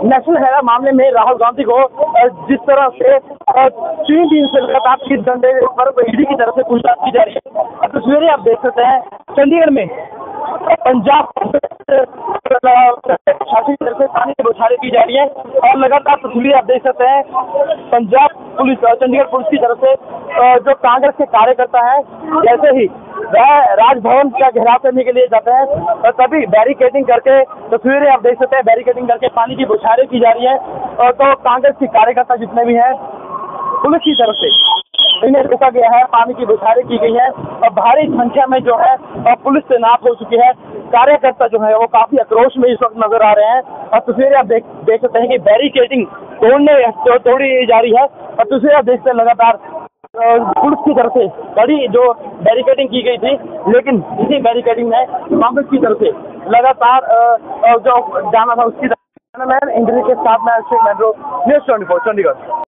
National Herald मामले में राहुल गांधी को जिस तरह से 3 दिन से लगातार 3 घंटे पर ईडी की तरफ से पूछताछ की जा रही है। तस्वीरें आप देख सकते हैं चंडीगढ़ में पंजाब शासन की तरफ से पानी की बौछारें की जा रही है और लगातार तस्वीरें आप देख सकते हैं पंजाब पुलिस चंडीगढ़ पुलिस की तरफ से जो कांग्रेस के कार्यकर्ता है जैसे ही वह राजभवन का घेराव करने के लिए जाते हैं तभी बैरिकेडिंग करके तस्वीरें आप देख सकते हैं बैरिकेडिंग करके पानी की बौछारें की जा रही है। तो कांग्रेस के कार्यकर्ता जितने भी हैं पुलिस की तरफ से इन्हें रोका गया है, पानी की बौछारें की गई है और भारी संख्या में जो है पुलिस तैनात हो चुकी है। कार्यकर्ता जो है वो काफी आक्रोश में इस वक्त नजर आ रहे हैं और तस्वीरें आप देख सकते हैं कि बैरिकेडिंग तोड़ी जा रही है और तस्वीरें आप देखते हैं लगातार पुलिस की तरफ से बड़ी जो बैरिकेडिंग की गई थी, लेकिन इसी बैरिकेडिंग में कांग्रेस की तरफ से लगातार जो जाना था उसकी तरफ। इंद्र के साथ में अभिषेक मैंड्रो, न्यूज़ 24 चंडीगढ़।